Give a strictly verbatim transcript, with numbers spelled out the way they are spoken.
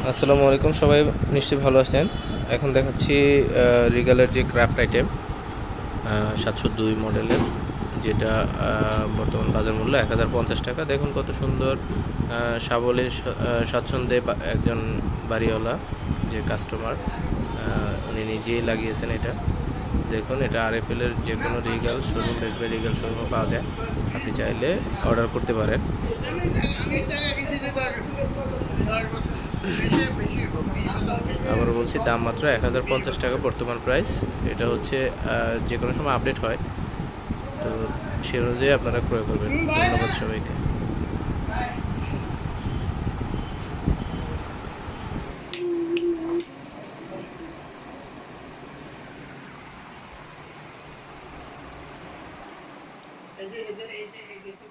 আসসালামু আলাইকুম, সবাই নিশ্চয়ই ভালো আছেন। এখন দেখাচ্ছি রিগালের যে ক্রাফট আইটেম সাতশো দুই মডেলের, যেটা বর্তমান বাজার মূল্য এক হাজার পঞ্চাশ টাকা। দেখুন কত সুন্দর সাবলীল স্বাচ্ছন্দ্যে একজন বাড়িওয়ালা যে কাস্টমার, উনি নিজেই লাগিয়েছেন এটা। দেখুন, এটা আর এফ এলের যে কোনো রিগাল শোরুম দেখবে, রিগাল শোরুমে পাওয়া যায়, আপনি চাইলে অর্ডার করতে পারেন। আবার বলছি, দাম মাত্র এক হাজার পঞ্চাশ টাকা বর্তমান প্রাইস। এটা হচ্ছে যে কোনো সময় আপডেট হয়, তো সে অনুযায়ী আপনারা ক্রয় করবেন। ধন্যবাদ সবাইকে। এই যে এই যে এই যে